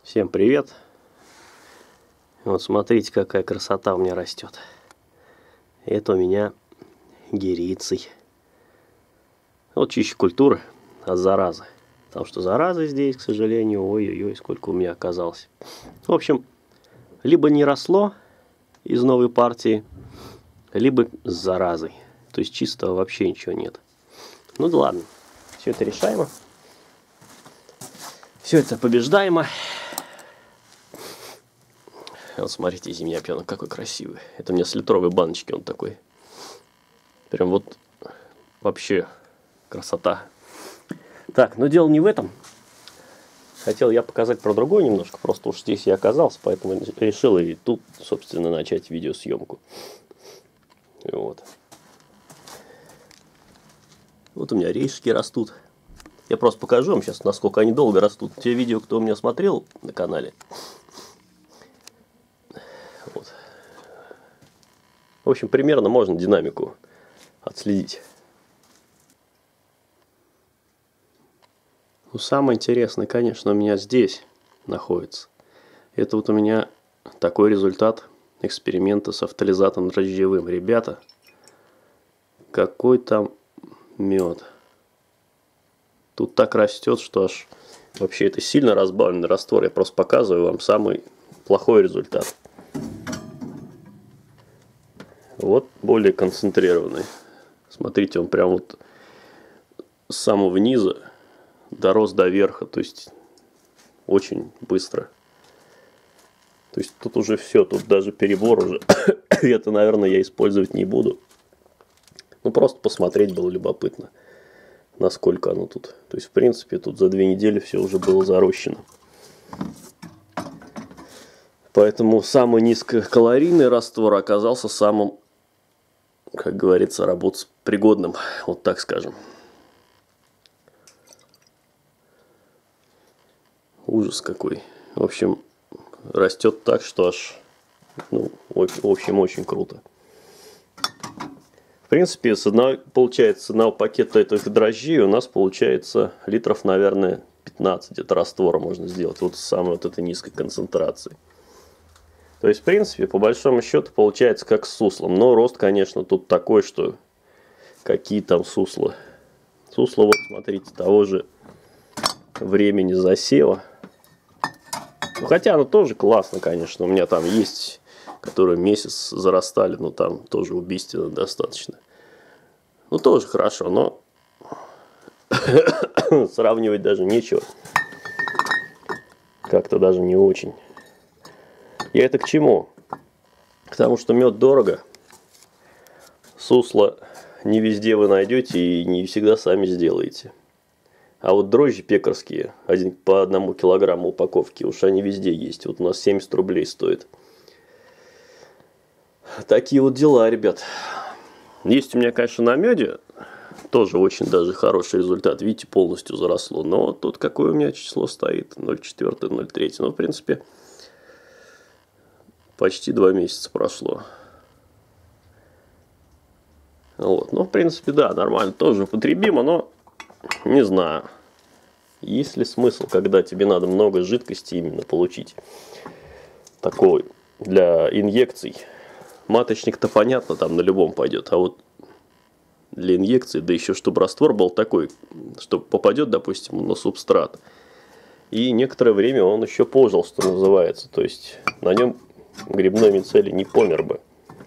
Всем привет! Вот смотрите, какая красота у меня растет. Это у меня гериций. Вот чище культуры от заразы. Потому что заразы здесь, к сожалению, ой-ой-ой, сколько у меня оказалось. В общем, либо не росло из новой партии, либо с заразой. То есть чистого вообще ничего нет. Ну да ладно, все это решаемо. Все это побеждаемо. Вот смотрите, зимний-опенок какой красивый. Это у меня с литровой баночки он такой. Прям вот вообще красота. Так, но дело не в этом. Хотел я показать про другое немножко. Просто уж здесь я оказался, поэтому решил и тут, собственно, начать видеосъемку. Вот. Вот у меня орешки растут. Я просто покажу вам сейчас, насколько они долго растут. Те видео, кто у меня смотрел на канале. Вот. В общем, примерно можно динамику отследить. Ну, самое интересное, конечно, у меня здесь находится. Это вот у меня такой результат эксперимента с автолизатом дрожжевым. Ребята, какой там мед. Тут так растет, что аж вообще это сильно разбавленный раствор. Я просто показываю вам самый плохой результат. Вот более концентрированный. Смотрите, он прям вот с самого низа дорос до верха. То есть очень быстро. То есть тут уже все, тут даже перебор уже. Это, наверное, я использовать не буду. Ну просто посмотреть было любопытно, насколько оно тут. То есть, в принципе, тут за 2 недели все уже было зарощено. Поэтому самый низкокалорийный раствор оказался самым, как говорится, работоспригодным. Вот так скажем. Ужас какой. В общем, растет так, что аж, ну, в общем, очень круто. В принципе, получается, с одного пакета этих дрожжей у нас получается литров, наверное, 15 где-то раствора можно сделать. Вот с самой вот этой низкой концентрации. То есть, в принципе, по большому счету получается как с суслом. Но рост, конечно, тут такой, что какие там сусла. Сусло, вот смотрите, того же времени засева. Ну, хотя оно тоже классно, конечно. У меня там есть, которые месяц зарастали, но там тоже убийственно достаточно. Ну, тоже хорошо, но сравнивать даже нечего. Как-то даже не очень. Я это к чему? К тому, что мед дорого. Сусло не везде вы найдете и не всегда сами сделаете. А вот дрожжи пекарские, по 1 килограмму упаковки, уж они везде есть. Вот у нас 70 рублей стоит. Такие вот дела, ребят. Есть у меня, конечно, на меде тоже очень даже хороший результат. Видите, полностью заросло. Но тут какое у меня число стоит? 0,4, 0,3. Ну, в принципе, почти 2 месяца прошло. Вот. Ну, в принципе, да, нормально. Тоже употребимо, но не знаю. Есть ли смысл, когда тебе надо много жидкости именно получить такой для инъекций. Маточник-то понятно, там на любом пойдет. А вот для инъекции, да еще чтобы раствор был такой, что попадет, допустим, на субстрат. И некоторое время он еще пожил, что называется. То есть на нем грибной мицелий не помер бы.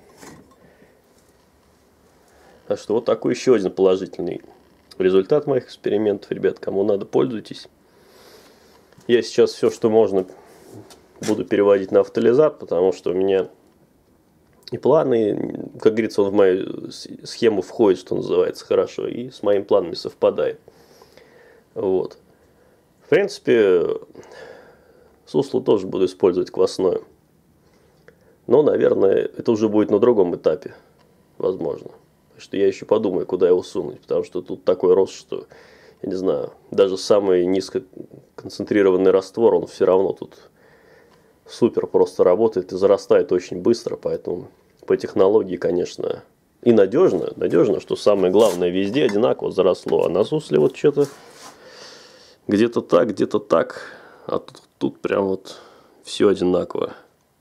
Так что вот такой еще один положительный результат моих экспериментов. Ребят, кому надо, пользуйтесь. Я сейчас все, что можно, буду переводить на автолизат, потому что у меня и планы, как говорится, он в мою схему входит, что называется, хорошо, и с моими планами совпадает. Вот. В принципе, сусло тоже буду использовать квасное. Но, наверное, это уже будет на другом этапе, возможно. Так что я еще подумаю, куда его сунуть, потому что тут такой рост, что, я не знаю, даже самый низкоконцентрированный раствор, он все равно тут супер просто работает и зарастает очень быстро, поэтому по технологии, конечно, и надежно, что самое главное, везде одинаково заросло, а на сусле вот что-то где-то так, а тут прям вот все одинаково.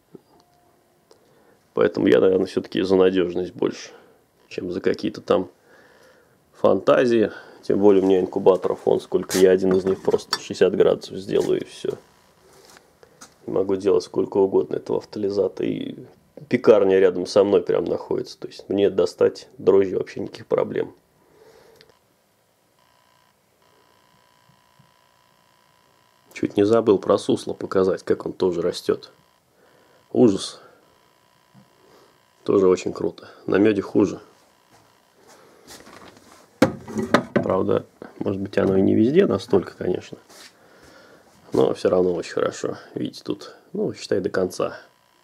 Поэтому я, наверное, все-таки за надежность больше, чем за какие-то там фантазии. Тем более у меня инкубаторов, вон сколько, я один из них просто 60 градусов сделаю и все. Могу делать сколько угодно этого автолизата. И пекарня рядом со мной прям находится. То есть мне достать дрожжи вообще никаких проблем. Чуть не забыл про сусло показать, как он тоже растет. Ужас. Тоже очень круто. На меде хуже. Правда, может быть, оно и не везде настолько, конечно. Но все равно очень хорошо. Видите, тут, ну, считай, до конца.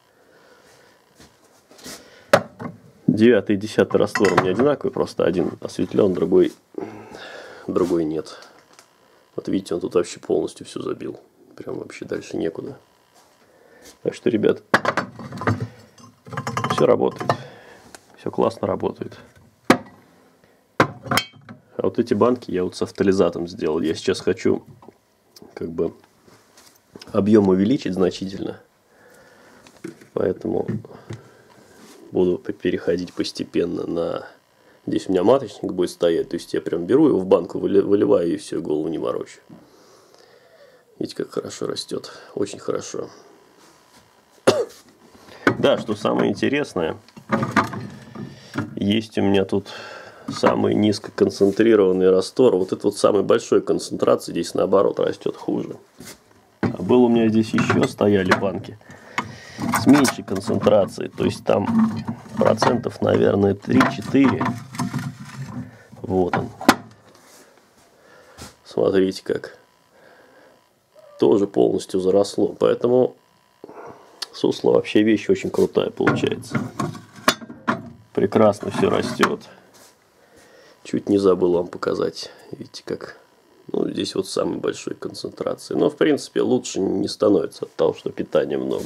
9 и 10 раствор у меня одинаковый, просто один осветлен, другой нет. Вот видите, он тут вообще полностью все забил. Прям вообще дальше некуда. Так что, ребят, все работает. Все классно работает. А вот эти банки я вот с автолизатом сделал. Я сейчас хочу как бы объем увеличить значительно. Поэтому буду переходить постепенно на... Здесь у меня маточник будет стоять. То есть я прям беру его в банку, выливаю и все, голову не морочу. Видите, как хорошо растет. Очень хорошо. Да, что самое интересное. Есть у меня тут самый низкоконцентрированный раствор. Вот это вот самой большой концентрации здесь наоборот растет хуже. А было у меня здесь еще стояли банки с меньшей концентрацией. То есть там процентов, наверное, 3-4. Вот он. Смотрите как. Тоже полностью заросло. Поэтому сусло вообще вещь очень крутая получается. Прекрасно все растет. Чуть не забыл вам показать. Видите как. Ну, здесь вот самой большой концентрации. Но, в принципе, лучше не становится от того, что питания много.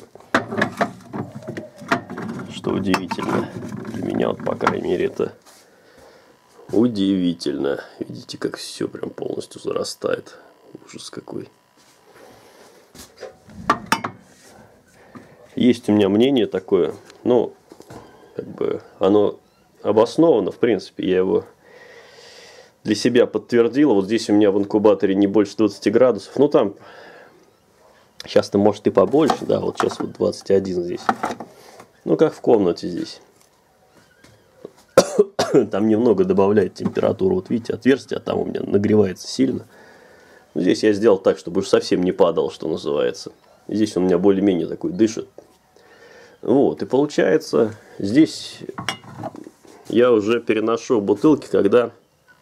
Что удивительно. Для меня, вот, по крайней мере, это удивительно. Видите, как все прям полностью зарастает. Ужас какой. Есть у меня мнение такое. Ну, как бы оно обосновано, в принципе. Я его для себя подтвердил. Вот здесь у меня в инкубаторе не больше 20 градусов. Ну, там сейчас-то может и побольше. Да, вот сейчас вот 21 здесь. Ну, как в комнате здесь. Там немного добавляет температуру. Вот видите, отверстие там у меня нагревается сильно. Но здесь я сделал так, чтобы уж совсем не падал, что называется. Здесь он у меня более-менее такой дышит. Вот, и получается, здесь я уже переношу бутылки, когда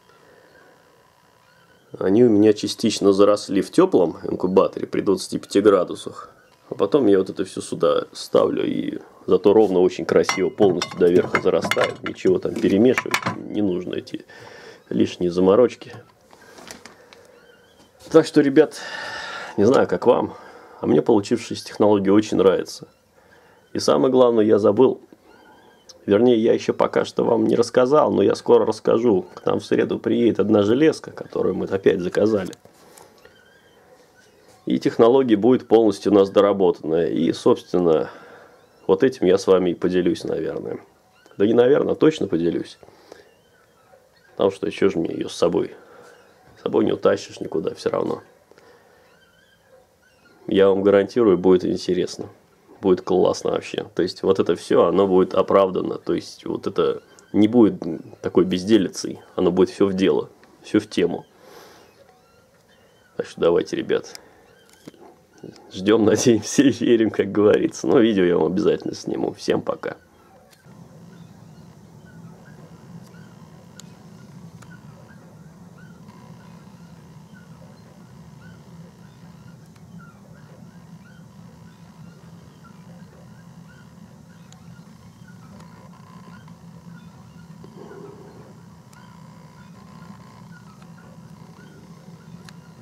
они у меня частично заросли в теплом инкубаторе при 25 градусах. А потом я вот это все сюда ставлю, и зато ровно очень красиво полностью до верха зарастает. Ничего там перемешивать не нужно, эти лишние заморочки. Так что, ребят, не знаю, как вам, а мне получившаяся технология очень нравится. И самое главное, я забыл, вернее, я еще пока что вам не рассказал, но я скоро расскажу. К нам в среду приедет одна железка, которую мы опять заказали. И технология будет полностью у нас доработанная. И, собственно, вот этим я с вами и поделюсь, наверное. Да не наверное, а точно поделюсь. Потому что еще же мне ее с собой. С собой не утащишь никуда все равно. Я вам гарантирую, будет интересно. Будет классно вообще. То есть, вот это все, оно будет оправдано. То есть, вот это не будет такой безделицей. Оно будет все в дело. Все в тему. Так что давайте, ребят. Ждем, надеемся и верим, как говорится. Но видео я вам обязательно сниму. Всем пока.